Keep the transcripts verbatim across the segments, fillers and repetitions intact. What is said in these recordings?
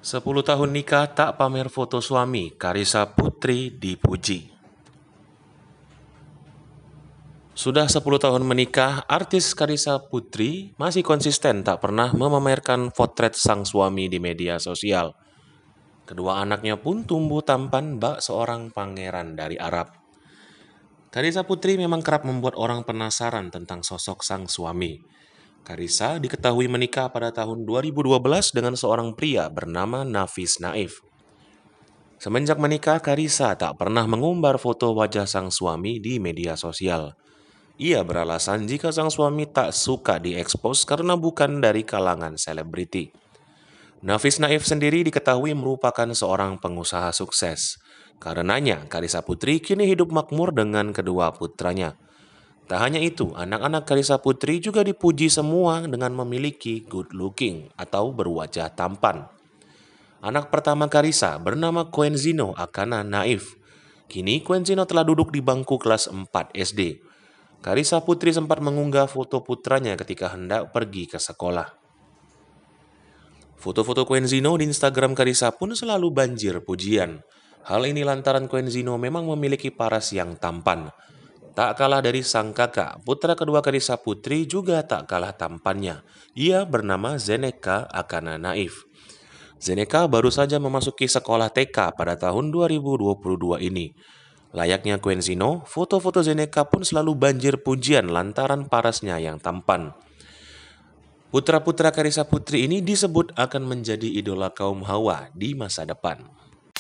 Sepuluh tahun nikah tak pamer foto suami, Carissa Putri dipuji. Sudah sepuluh tahun menikah, artis Carissa Putri masih konsisten tak pernah memamerkan potret sang suami di media sosial. Kedua anaknya pun tumbuh tampan bak seorang pangeran dari Arab. Carissa Putri memang kerap membuat orang penasaran tentang sosok sang suami. Carissa diketahui menikah pada tahun dua ribu dua belas dengan seorang pria bernama Nafis Naif. Semenjak menikah, Carissa tak pernah mengumbar foto wajah sang suami di media sosial. Ia beralasan jika sang suami tak suka diekspos karena bukan dari kalangan selebriti. Nafis Naif sendiri diketahui merupakan seorang pengusaha sukses. Karenanya, Carissa Putri kini hidup makmur dengan kedua putranya. Tak hanya itu, anak-anak Carissa Putri juga dipuji semua dengan memiliki good looking atau berwajah tampan. Anak pertama Carissa bernama Quenzino Akana Naif. Kini Quenzino telah duduk di bangku kelas empat S D. Carissa Putri sempat mengunggah foto putranya ketika hendak pergi ke sekolah. Foto-foto Quenzino di Instagram Carissa pun selalu banjir pujian. Hal ini lantaran Quenzino memang memiliki paras yang tampan. Tak kalah dari sang kakak, putra kedua Carissa Putri juga tak kalah tampannya. Ia bernama Zeneca Akana Naif. Zeneca baru saja memasuki sekolah T K pada tahun dua ribu dua puluh dua ini. Layaknya Quenzino, foto-foto Zeneca pun selalu banjir pujian lantaran parasnya yang tampan. Putra-putra Carissa Putri ini disebut akan menjadi idola kaum hawa di masa depan.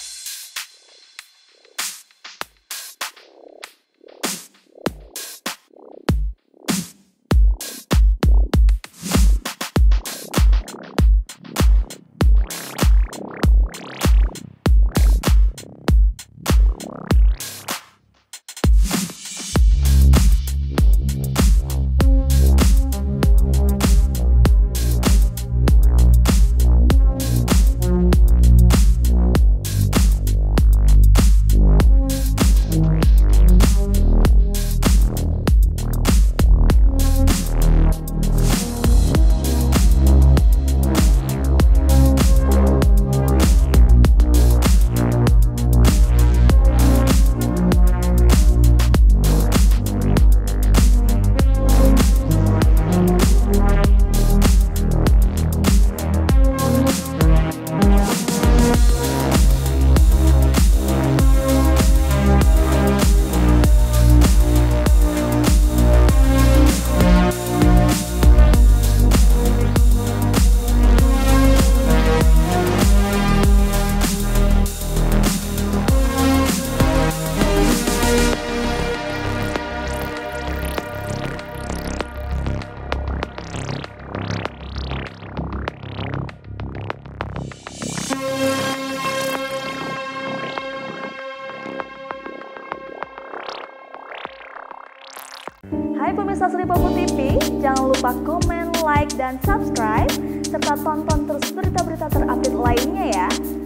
Hai pemirsa Sri Popo T V, jangan lupa komen, like, dan subscribe, serta tonton terus berita-berita terupdate lainnya ya.